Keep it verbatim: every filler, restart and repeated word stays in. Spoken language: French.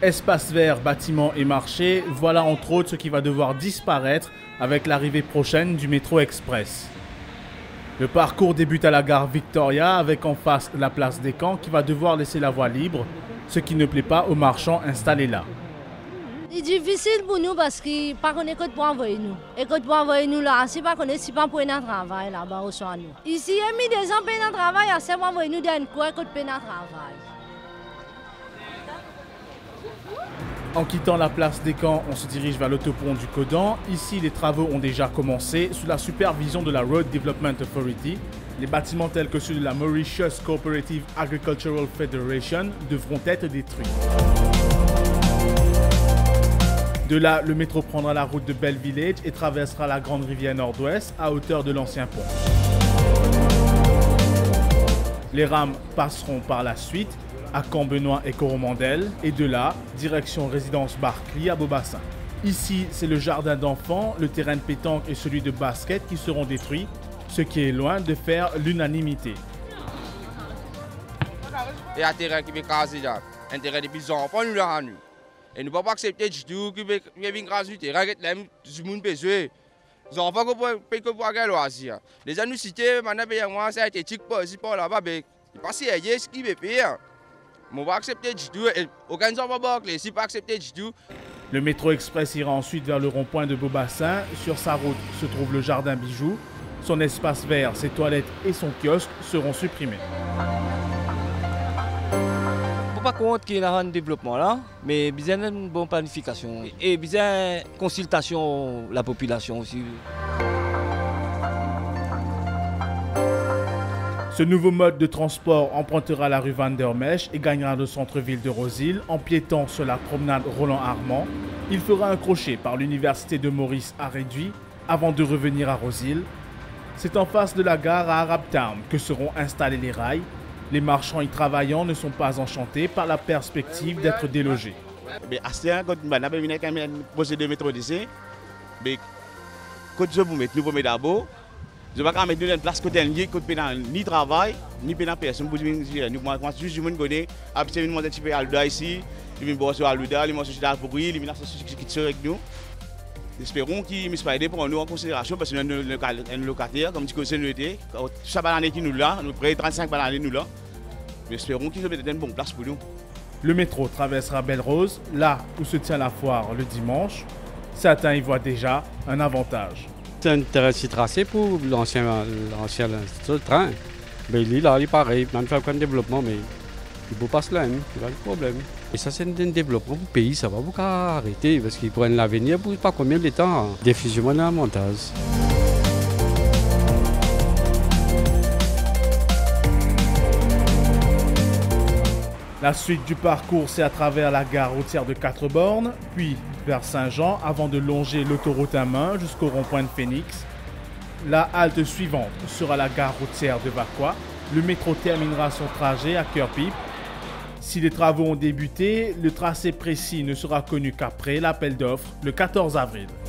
Espace vert, bâtiments et marchés, voilà entre autres ce qui va devoir disparaître avec l'arrivée prochaine du métro express. Le parcours débute à la gare Victoria avec en face la place des Camps qui va devoir laisser la voie libre, ce qui ne plaît pas aux marchands installés là. C'est difficile pour nous parce que pas qu'on écoute pour envoyer nous. Écoute pour envoyer nous là, c'est pas qu'on est si pas pour un travail là-bas au soir nous. Ici, il y a mis des gens pour un travail, c'est pour envoyer nous d'un quoi écoute pour un travail. En quittant la place des Camps, on se dirige vers l'autopont du Codan. Ici, les travaux ont déjà commencé sous la supervision de la Road Development Authority. Les bâtiments tels que ceux de la Mauritius Cooperative Agricultural Federation devront être détruits. De là, le métro prendra la route de Bell Village et traversera la Grande Rivière Nord-Ouest à hauteur de l'ancien pont. Les rames passeront par la suite à Camp-Benoît et Coromandel, et de là, direction résidence Barclay à Beaubassin. Ici, c'est le jardin d'enfants, le terrain de pétanque et celui de basket qui seront détruits, ce qui est loin de faire l'unanimité. Il y a un terrain qui est casé là, un terrain des enfants, nous l'avons eu. Et nous ne pouvons pas accepter du tout qu'il y ait une gratuité, tout le monde peut jouer. Les enfants ne peuvent pas avoir loisir. Les gens nous citent, maintenant, ça a été éthique par ici, par là-bas, mais il n'y a pas si ce qui veut faire. On ne va pas accepter du tout. Aucun enfant ne va pas accepter du tout. Le métro express ira ensuite vers le rond-point de Beaubassin. Sur sa route se trouve le jardin Bijou. Son espace vert, ses toilettes et son kiosque seront supprimés. Je ne suis pas contre qu'il y ait un développement là, mais il y a une bonne planification et il y a une consultation de la population aussi. Ce nouveau mode de transport empruntera la rue Van der Mesch et gagnera le centre-ville de Rosille en piétant sur la promenade Roland-Armand. Il fera un crochet par l'université de Maurice à Réduit avant de revenir à Rosille. C'est en face de la gare à Arab Town que seront installés les rails. Les marchands y travaillant ne sont pas enchantés par la perspective d'être délogés. Je ne vais pas mettre une place côté ni travail, ni personne pour dire moi, moi, juste je me connais, absolument un petit peu à ici, je vais me sur Aluda, je vais me sur pour lui, je vais me avec nous. Espérons qu'il me soit aidé pour nous en considération parce que nous avons un locataire, comme tu connais, nous était, chaque année qui nous là, nous près trente-cinq années nous là. Mais espérons qu'il va être une bonne place pour nous. Le métro traversera Belle-Rose, là où se tient la foire le dimanche. Certains y voient déjà un avantage. C'est un terrain si tracé pour l'ancien train. Mais il est là, il est pareil. Même fait aucun développement, mais il ne peut pas se là, c'est pas le problème. Et ça, c'est un développement pour le pays, ça va beaucoup arrêter parce qu'ils prennent l'avenir pour pas combien de temps. Diffusion d'un montage. La suite du parcours, c'est à travers la gare routière de Quatre-Bornes, puis vers Saint-Jean, avant de longer l'autoroute à main jusqu'au rond-point de Phoenix. La halte suivante sera la gare routière de Vaqua. Le métro terminera son trajet à Cœur-Pipe. Si les travaux ont débuté, le tracé précis ne sera connu qu'après l'appel d'offres le quatorze avril.